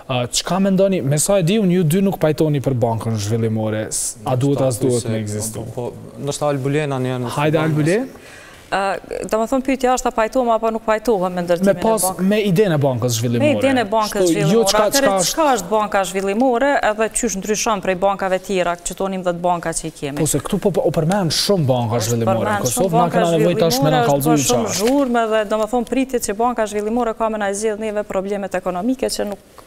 Çka mendoni, me sa e di unë ju dy nuk pajtoni për bankën zhvillimore, a duhet as duhet me ekzistu? Nështë Albulena një... Hajde Albule? Do më thonë pyetja është a pajtohem apo nuk pajtohem me ndërtimin e bankës. Me idenë e bankës zhvillimore. Me idenë e bankës zhvillimore. Atëre çka është banka zhvillimore edhe qysh ndryshon prej bankave tjera, që tonim 10 banka që i kemi. Po se këtu po përmend shumë banka zhvillimore në Kosovë, na kena nevojë tash me na kallëzuar çfarë. Shumë zhurmë dhe do më thonë pritet që banka zhvillimore ka me na zgjedh neve problemet ekonomike që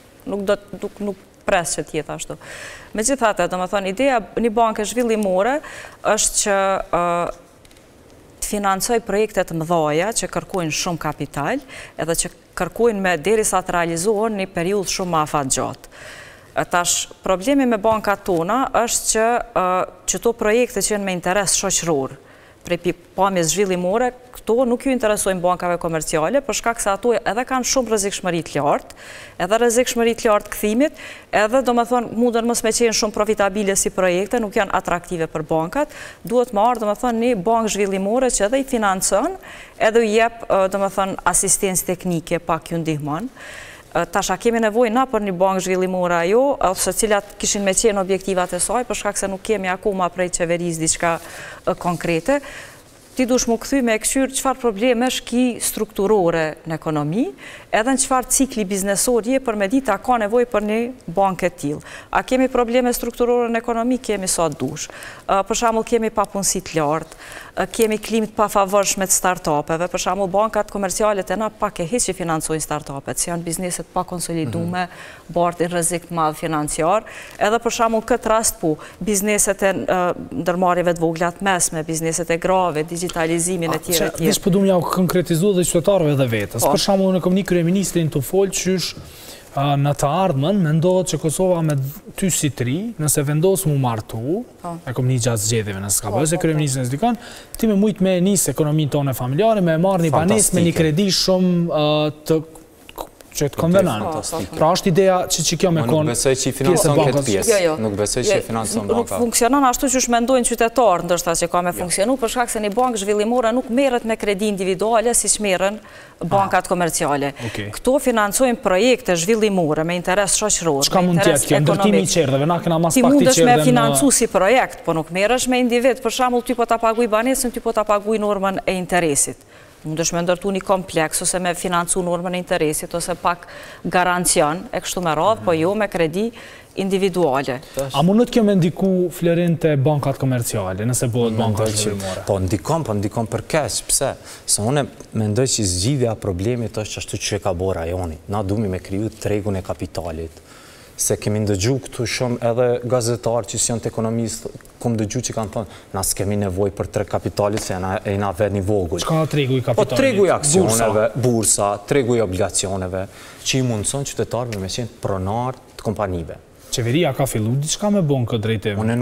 nuk pres që tjetë ashtu. Megjithatë, do më thonë ideja një banke zhvillimore është që të financoj projektet mëdhaja që kërkojnë shumë kapital edhe që kërkojnë me derisa të realizohen një periudhë shumë afatgjatë. Tash, problemi me bankat tona është që to projekte që janë me interes shoqëror, prej pamjes zhvillimore, këto nuk ju interesojnë bankave komerciale, për shkak se ato edhe kanë shumë rrezikshmëri të lartë, edhe rrezikshmëri të lartë kthimit, edhe do më thonë mundën mos me qenë shumë profitabile si projekte, nuk janë atraktive për bankat, duhet më ardhë, do më thonë, një bankë zhvillimore që edhe i financon, edhe i jep, do më thonë, asistencë teknike pak ju ndihmon. Tasha kemi nevojë na për një bankë zhvillimore ajo, ose cilat kishin me qenë objektivat e saj, për shkak se nuk kemi akoma prej qeverisë diçka konkrete. Ti dush mu këthy me e këshyrë qëfar probleme shki strukturore në ekonomi, edhe në qëfar cikli biznesor je për me dita ka nevoj për një bankë t'il. A kemi probleme strukturore në ekonomi? Kemi sa dush. Për shamull kemi papunësit lartë, kemi klimit pa favorshme të start-upeve, për shamull bankat komercialet e na pak e hiç që financojnë start-upet, që janë bizneset pa konsolidume, bartin rrezik të madh financiar, edhe për shamull këtë rast bizneset e ndërmarrjeve të voglat mesme, bizneset e grave, digitalizimin e tjere tjere. Disë përdum ja u konkretizu dhe qytetarëve dhe vetës. Për shamull në kom një kryeministrin të folë qysh në të ardhmen, mendohet që Kosova me ty si tri, nëse vendosë mu martu, e kom një gjatë zgjedhjeve nësë ka bërë, se kryeministrin e s'dikon, ti me mujtë me njësë ekonominë tonë familjare, me marrë një banes me një kredi shumë të që të konvenan. Pra është ideja që kjo me konë... Nuk besoj që i financon këtë pjesë. Nuk besoj që i financon banka. Nuk funksionon ashtu që shmendojnë qytetarë, ndërshëta që ka me funksionu, për shkak se një bankë zhvillimore nuk merret me kredi individuale si që merren bankat komerciale. Këto financojnë projekte zhvillimore me interes shoqëror. Çka mund t'jetë kjo? Ndërtimi i qerdheve, na kena mas pak t'i qerdhe në... Ti mundesh me financu si projekt, po nuk merresh me individ. Për shembull, ty po ta paguaj banesën, ty po ta paguaj normën e interesit. Mundesh me ndërtu një kompleks, ose me financu normën e interesit, ose pak garancion, e kështu me radhë, po jo me kredi individuale. A mundët kjo me ndiku Florin të bankat komerciale, nëse bëhet bankat zhvillimore? Po ndikon për kesh, pse? Se une mendoj që zgjidhja problemit është ashtu që ka bo rajoni. Na dumi me kriju tregun e kapitalit. Se kemi ndëgju këtu shumë edhe gazetarë që si janë të ekonomistë, kom dëgju që kanë thonë, na s'kemi nevoj për treg kapitalit, se e na ved një vogull. Qka tregu i kapitalit? Po tregu i aksioneve, bursa, tregu i obligacioneve, që i mundëson qytetarëve me qenë pronar të kompanive. Qeveria ka fillu diçka me bon këtë drejtim? Une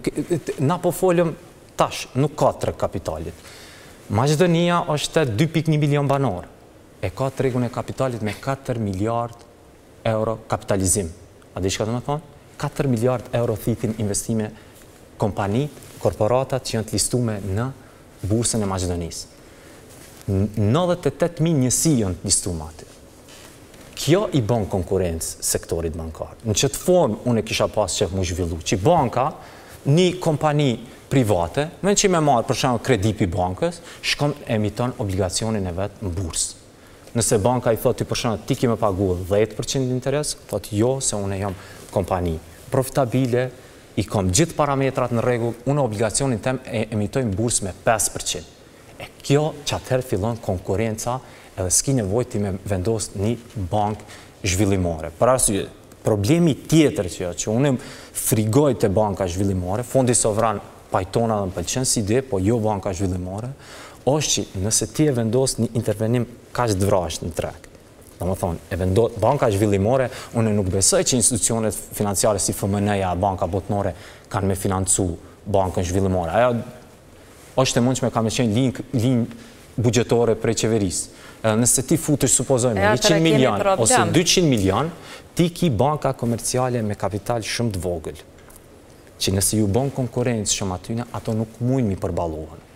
na po folëm tash, nuk ka treg kapitalit. Maqedonia është 2.1 milion banor, e ka tregun e kapitalit me 4 miliard euro kapitalizim. A di shka të me thonë? 4 miliard euro thithin investime kompanit, korporatat që janë të listume në bursën e Maqedonisë. 98.000 njësi janë të listume aty. Kjo i bon konkurencë sektorit bankar. Në qëtë formë unë e kisha pas që mu zhvillu, që banka, një kompani private, me që me marë për shumë kredipi bankës, shkom emiton obligacionin e vetë në bursë. Nëse banka i thot, për shumë, ti ki me pagu 10% interes, thot jo, se unë jam kompani profitabile, i kom gjithë parametrat në rregull, unë obligacionin tem e emitoj në bursë me 5%. E kjo që atëherë fillon konkurenca edhe s'ki nevojti me vendos një bankë zhvillimore. Për arsye, problemi tjetër që unë frigoj të banka zhvillimore, Fondi Sovran pajtona dhe më pëlqen si ide, po jo banka zhvillimore, është që nëse ti e vendos një intervenim kaq dvrasht në treg. Do më thonë, e vendos banka zhvillimore, unë nuk besoj që institucionet financiare si FMN-ja, banka botnore, kanë me financu bankën zhvillimore. Aja është e mundshme ka me qenë linjë bugjetore prej qeverisë. Nëse ti futësh, supozojme, 100 milion ose 200 milion, ti ki banka komerciale me kapital shumë të vogël. Që nëse ju bon konkurencë shumë atyne, ato nuk mujnë mi përballohen.